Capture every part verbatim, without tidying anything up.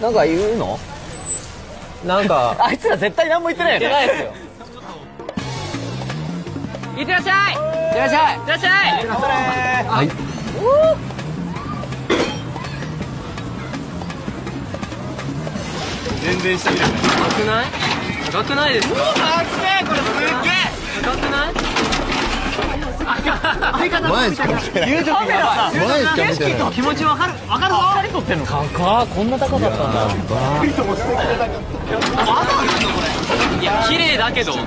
なんか言うの？なんかあいつら絶対何も言ってないよね。 言ってないですよ。 いってらっしゃい。いってらっしゃい。いってらっしゃい。 はい。 全然下見る。高くない？高くないですか？高えこれすっげえ。高くない？ 前しか見てない。 言うときはさ、 前しか見てない。 気持ちわかるわかるぞ。二人撮ってんの？高っ、こんな高かったんだ。いや綺麗だけど。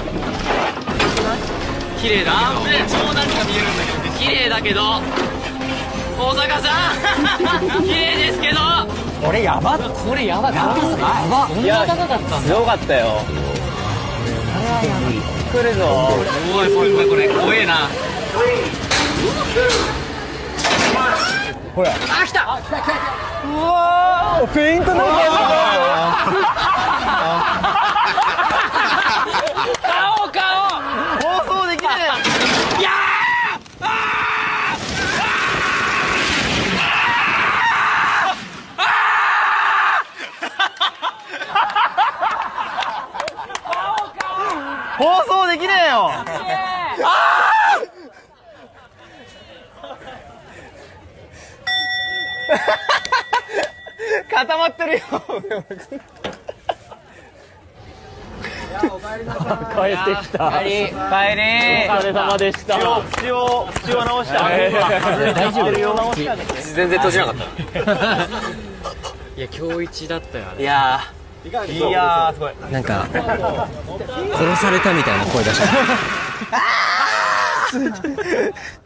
綺麗だけど。超なんか見えるんだけど。綺麗だけど。大阪さん。綺麗ですけど。これやば。これやば。やば。こんな高かったんだ。 強かったよ。来るぞ。 おいおいおいこれ怖えな。 ほら。 あ来た。 うわー、フェイントなんかや顔顔。 放送できねえ。 いや放送できねえよ。固まってるよ。帰ってきた。 帰り帰り。 お疲れ様でした。口を口を直した。大丈夫よ。 全然閉じなかった。いや今日一だったよ。 いやー、いやーすごい。 なんか殺されたみたいな声出した。